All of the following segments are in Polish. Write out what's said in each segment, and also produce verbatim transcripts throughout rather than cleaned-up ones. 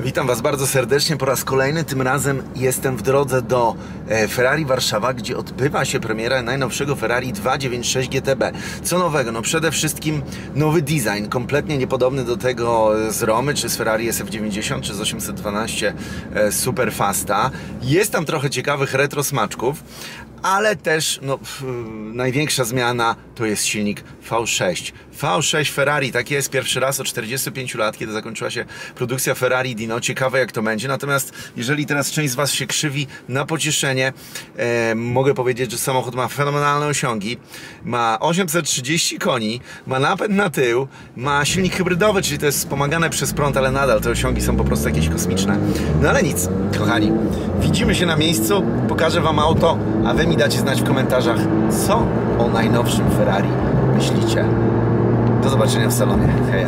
Witam Was bardzo serdecznie po raz kolejny. Tym razem jestem w drodze do Ferrari Warszawa, gdzie odbywa się premiera najnowszego Ferrari dwieście dziewięćdziesiąt sześć G T B. Co nowego? No przede wszystkim nowy design, kompletnie niepodobny do tego z Romy, czy z Ferrari S F dziewięćdziesiąt, czy z osiemset dwanaście Superfasta. Jest tam trochę ciekawych retro smaczków, ale też no, pff, największa zmiana to jest silnik V sześć. V sześć Ferrari, tak jest, pierwszy raz od czterdziestu pięciu lat, kiedy zakończyła się produkcja Ferrari Dino. Ciekawe jak to będzie, natomiast jeżeli teraz część z Was się krzywi, na pocieszenie e, mogę powiedzieć, że samochód ma fenomenalne osiągi, ma osiemset trzydzieści koni, ma napęd na tył, ma silnik hybrydowy, czyli to jest wspomagane przez prąd, ale nadal te osiągi są po prostu jakieś kosmiczne. No ale nic, kochani, widzimy się na miejscu, pokażę Wam auto, a Wy mi dacie znać w komentarzach, co o najnowszym Ferrari myślicie. Do zobaczenia w salonie. Heja.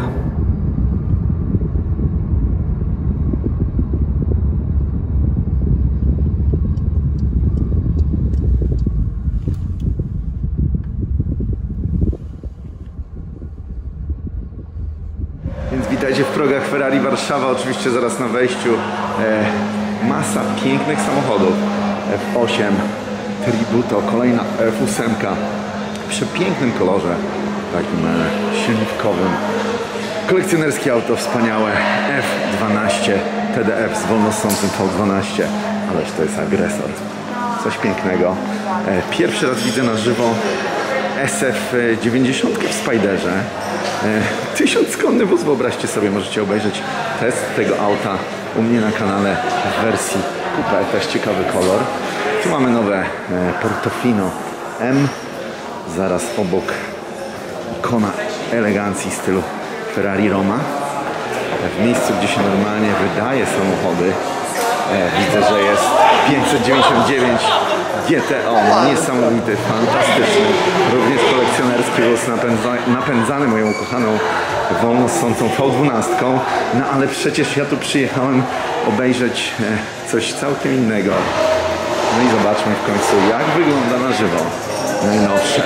Więc witajcie w progach Ferrari Warszawa. Oczywiście zaraz na wejściu e, masa pięknych samochodów. F osiem Tributo, kolejna F osiem w przepięknym kolorze, takim e, silnikowym. Kolekcjonerskie auto wspaniałe, F dwanaście T D F z wolnossącym V dwanaście, ależ to jest agresor, coś pięknego. E, pierwszy raz widzę na żywo S F dziewięćdziesiąt w Spiderze. E, tysiąc konny wóz, wyobraźcie sobie, możecie obejrzeć test tego auta u mnie na kanale w wersji Coupe, też ciekawy kolor. Tu mamy nowe e, Portofino M, zaraz obok ikona elegancji stylu Ferrari Roma. W miejscu, gdzie się normalnie wydaje samochody, e, widzę, że jest pięćset dziewięćdziesiąt dziewięć G T O, niesamowity, fantastyczny, również kolekcjonerski wóz napędza, napędzany moją ukochaną wolnossącą V dwanaście. No ale przecież ja tu przyjechałem obejrzeć e, coś całkiem innego. No i zobaczmy w końcu, jak wygląda na żywo najnowsze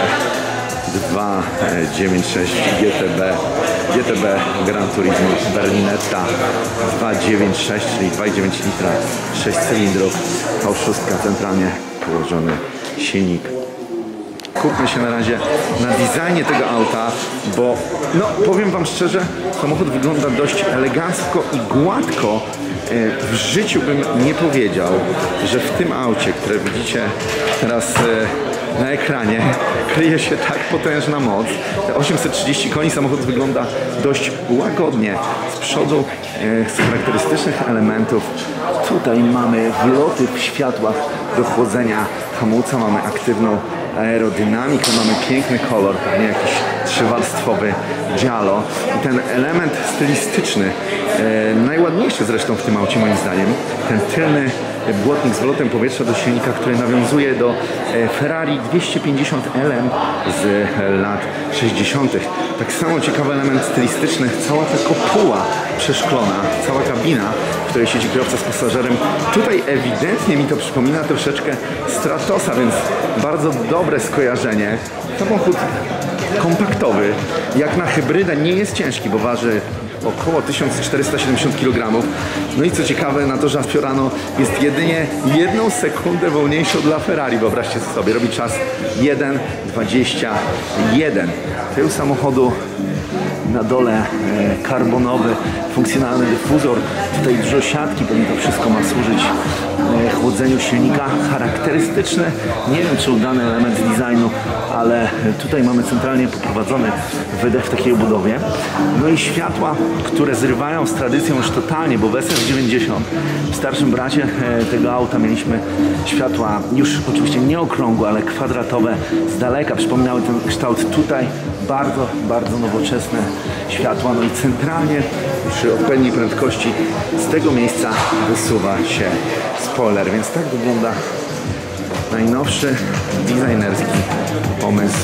dwieście dziewięćdziesiąt sześć G T B, G T B Gran Turismo Berlinetta dwieście dziewięćdziesiąt sześć, czyli dwa i dziewięć litra, sześć cylindrów, V sześć centralnie położony silnik. Kupmy się na razie na designie tego auta, bo no powiem Wam szczerze, samochód wygląda dość elegancko i gładko. W życiu bym nie powiedział, że w tym aucie, które widzicie teraz na ekranie, kryje się tak potężna moc. Te osiemset trzydzieści koni, samochód wygląda dość łagodnie. Z przodu z charakterystycznych elementów tutaj mamy wloty w światłach do chłodzenia hamulca, mamy aktywną aerodynamikę, mamy piękny kolor, pewnie jakiś trzywarstwowy giallo. I ten element stylistyczny, e, najładniejszy zresztą w tym aucie moim zdaniem, ten tylny błotnik z wlotem powietrza do silnika, który nawiązuje do e, Ferrari dwieście pięćdziesiąt L M z e, lat sześćdziesiątych. Tak samo ciekawy element stylistyczny, cała ta kopuła przeszklona, cała kabina, w której siedzi kierowca z pasażerem. Tutaj ewidentnie mi to przypomina troszeczkę Stratosa, więc bardzo dobre skojarzenie. Samochód kompaktowy, jak na hybrydę nie jest ciężki, bo waży około tysiąc czterysta siedemdziesiąt kilogramów. No i co ciekawe, na torze Fiorano jest jedynie jedną sekundę wolniejszy dla Ferrari. Wyobraźcie sobie, robi czas jeden dwadzieścia jeden. Tył samochodu na dole e, karbonowy, funkcjonalny dyfuzor. Tutaj dużo siatki, pewnie to wszystko ma służyć e, chłodzeniu silnika. Charakterystyczny, nie wiem czy udany element designu, ale tutaj mamy centralnie poprowadzony wydech w takiej obudowie. No i światła, które zrywają z tradycją już totalnie, bo w S F dziewięćdziesiąt, w starszym bracie e, tego auta mieliśmy światła już oczywiście nie okrągłe, ale kwadratowe z daleka. Przypominały ten kształt. Tutaj bardzo, bardzo nowoczesne światła. No i centralnie przy odpowiedniej prędkości z tego miejsca wysuwa się spoiler, więc tak wygląda najnowszy designerski pomysł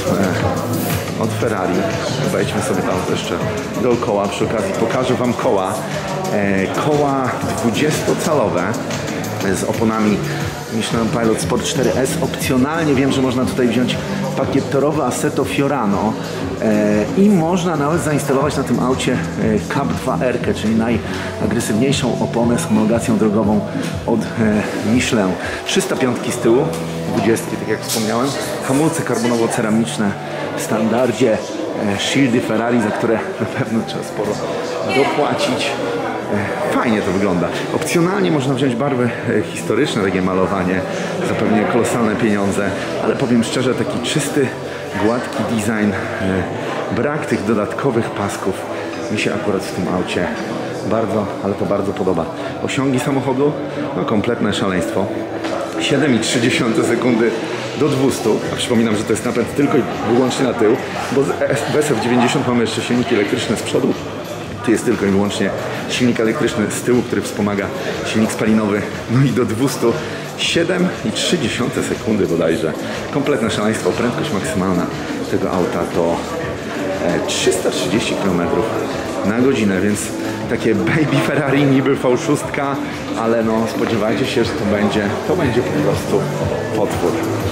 e, od Ferrari. Wejdźmy sobie tam jeszcze dookoła. Przy okazji pokażę Wam koła. E, koła dwudziestocalowe z oponami Michelin Pilot Sport cztery S. Opcjonalnie wiem, że można tutaj wziąć pakiet torowy Assetto Fiorano e, i można nawet zainstalować na tym aucie e, Cup dwa R, czyli najagresywniejszą oponę z homologacją drogową od e, Michelin. trzysta pięć z tyłu, dwadzieścia, tak jak wspomniałem, hamulce karbonowo-ceramiczne w standardzie, e, shieldy Ferrari, za które na pewno trzeba sporo dopłacić. Fajnie to wygląda. Opcjonalnie można wziąć barwy historyczne, takie malowanie, za pewnie kolosalne pieniądze, ale powiem szczerze, taki czysty, gładki design, brak tych dodatkowych pasków mi się akurat w tym aucie bardzo, ale to bardzo podoba. Osiągi samochodu, no kompletne szaleństwo. siedem i trzy dziesiąte sekundy do dwustu, a przypominam, że to jest napęd tylko i wyłącznie na tył, bo w S F dziewięćdziesiąt mamy jeszcze silniki elektryczne z przodu. Tu jest tylko i wyłącznie silnik elektryczny z tyłu, który wspomaga silnik spalinowy. No i do dwustu siedem i trzy dziesiąte sekundy bodajże. Kompletne szaleństwo. Prędkość maksymalna tego auta to trzysta trzydzieści kilometrów na godzinę, więc takie baby Ferrari, niby V sześć, ale no spodziewajcie się, że to będzie, to będzie po prostu potwór.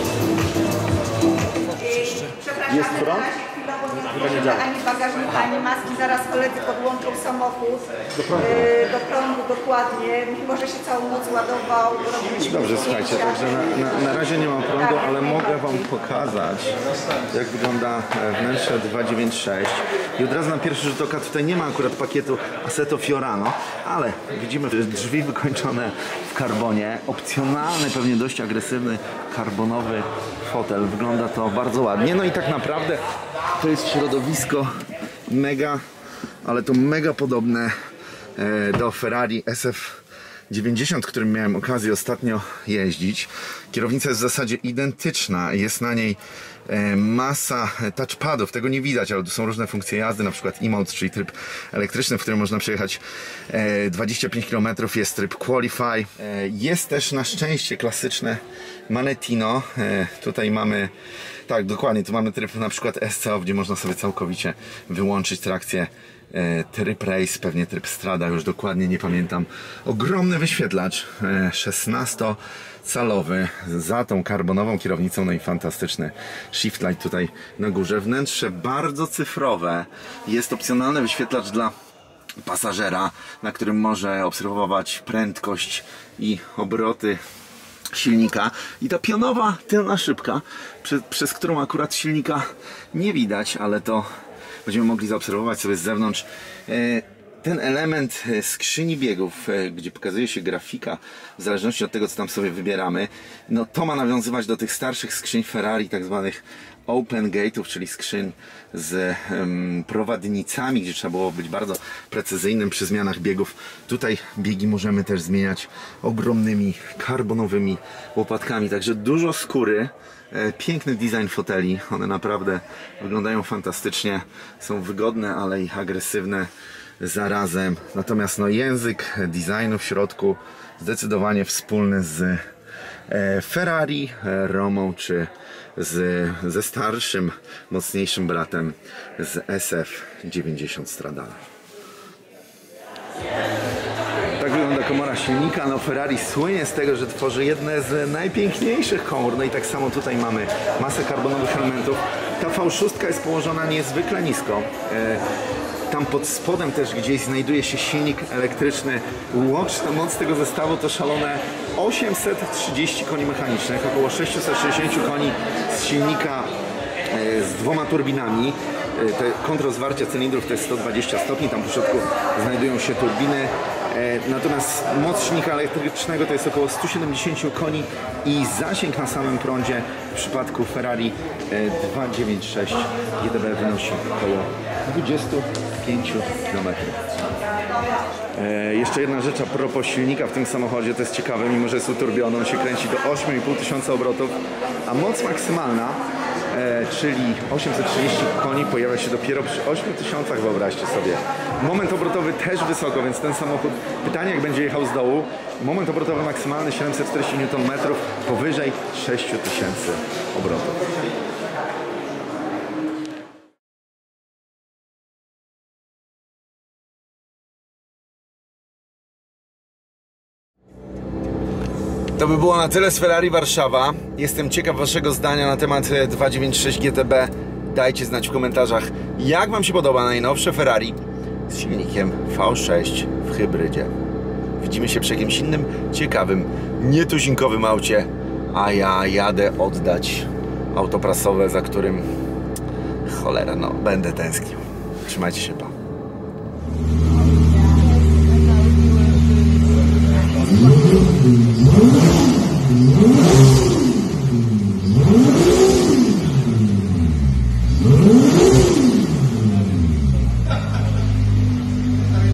Jest prąd? Nie ani bagażnika, ani maski, zaraz koledzy podłączą samochód do prądu, yy, do prądu dokładnie, mimo że się całą noc ładował. Dobrze, słuchajcie, także na, na, na razie nie mam prądu, ale mogę wam pokazać, jak wygląda wnętrze dwa dziewięć sześć. I od razu na pierwszy rzut oka tutaj nie ma akurat pakietu Assetto Fiorano, ale widzimy drzwi wykończone w karbonie, opcjonalny, pewnie dość agresywny, karbonowy fotel. Wygląda to bardzo ładnie, no i tak naprawdę to jest środowisko mega, ale to mega podobne do Ferrari S F dziewięćdziesiąt, którym miałem okazję ostatnio jeździć. Kierownica jest w zasadzie identyczna, jest na niej masa touchpadów, tego nie widać, ale tu są różne funkcje jazdy, na przykład e-mode, czyli tryb elektryczny, w którym można przejechać dwadzieścia pięć kilometrów, jest tryb Qualify, jest też na szczęście klasyczne Manettino. Tutaj mamy, tak dokładnie, tu mamy tryb na przykład S C O, gdzie można sobie całkowicie wyłączyć trakcję, tryb Race, pewnie tryb Strada, już dokładnie nie pamiętam. Ogromny wyświetlacz szesnastocalowy za tą karbonową kierownicą, no i fantastyczny shift light tutaj na górze. Wnętrze bardzo cyfrowe, jest opcjonalny wyświetlacz dla pasażera, na którym może obserwować prędkość i obroty silnika i ta pionowa tylna szybka, przez, przez którą akurat silnika nie widać, ale to będziemy mogli zaobserwować sobie z zewnątrz. Ten element skrzyni biegów, gdzie pokazuje się grafika w zależności od tego, co tam sobie wybieramy, no to ma nawiązywać do tych starszych skrzyń Ferrari, tak zwanych open gate'ów, czyli skrzyń z um, prowadnicami, gdzie trzeba było być bardzo precyzyjnym przy zmianach biegów. Tutaj biegi możemy też zmieniać ogromnymi karbonowymi łopatkami, także dużo skóry. Piękny design foteli, one naprawdę wyglądają fantastycznie, są wygodne, ale i agresywne zarazem. Natomiast no, język designu w środku zdecydowanie wspólny z Ferrari, Romą czy z, ze starszym, mocniejszym bratem z S F dziewięćdziesiąt Stradale. Tak wygląda komora silnika. No Ferrari słynie z tego, że tworzy jedne z najpiękniejszych komór. No i tak samo tutaj mamy masę karbonowych elementów. Ta V sześć jest położona niezwykle nisko. Tam pod spodem też gdzieś znajduje się silnik elektryczny. Łączna moc tego zestawu to szalone osiemset trzydzieści koni mechanicznych, około sześćset sześćdziesiąt koni z silnika z dwoma turbinami. Te kontrrozwarcie cylindrów to jest sto dwadzieścia stopni, tam w środku znajdują się turbiny. Natomiast moc silnika elektrycznego to jest około sto siedemdziesiąt koni i zasięg na samym prądzie w przypadku Ferrari dwa dziewięć sześć G D B wynosi około dwadzieścia pięć kilometrów. E, jeszcze jedna rzecz a propos silnika w tym samochodzie, to jest ciekawe, mimo że jest uturbiony, on się kręci do ośmiu i pół tysiąca obrotów, a moc maksymalna, e, czyli osiemset trzydzieści koni, pojawia się dopiero przy ośmiu tysiącach, wyobraźcie sobie. Moment obrotowy też wysoko, więc ten samochód, pytanie jak będzie jechał z dołu, moment obrotowy maksymalny siedemset czterdzieści niutonmetrów, powyżej sześciu tysięcy obrotów. To by było na tyle z Ferrari Warszawa. Jestem ciekaw waszego zdania na temat dwieście dziewięćdziesiąt sześć G T B. Dajcie znać w komentarzach, jak wam się podoba najnowsze Ferrari z silnikiem V sześć w hybrydzie. Widzimy się przy jakimś innym, ciekawym, nietuzinkowym aucie, a ja jadę oddać auto prasowe, za którym cholera, no będę tęsknił. Trzymajcie się, pa.